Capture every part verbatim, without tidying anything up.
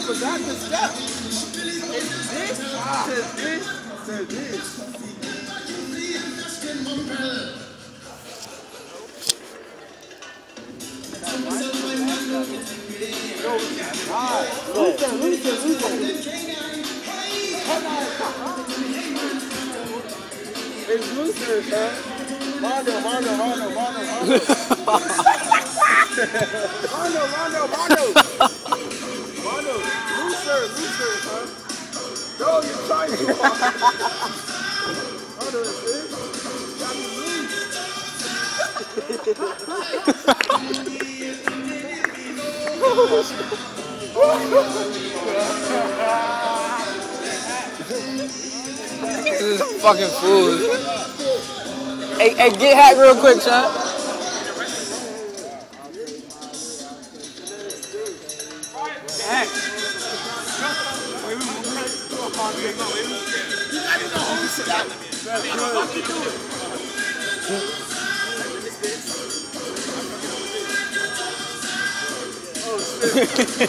forgot the step. It's this ah. to this to this. Luther, Luther, Luther. It's Luther, man. Mondo, Mondo, Mondo, Mondo, Mondo. Mondo, Mondo, Mondo. Mondo, Luther, Luther, man. No, you're trying too hard. Mondo, it's this. Got me loose. This is fucking food. Hey, hey, get hacked real quick, son. Hack. Oh, shit.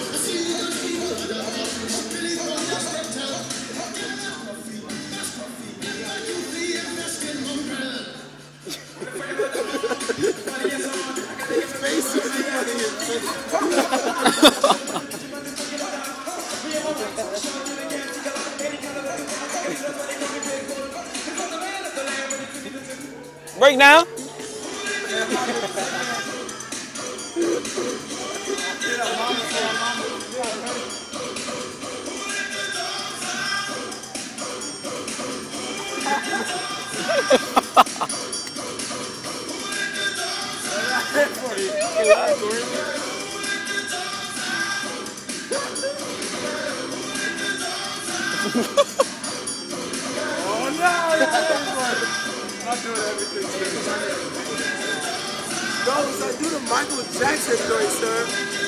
Break down. Oh no! I'm doing everything, sir. No, so do the Michael Jackson joint, sir.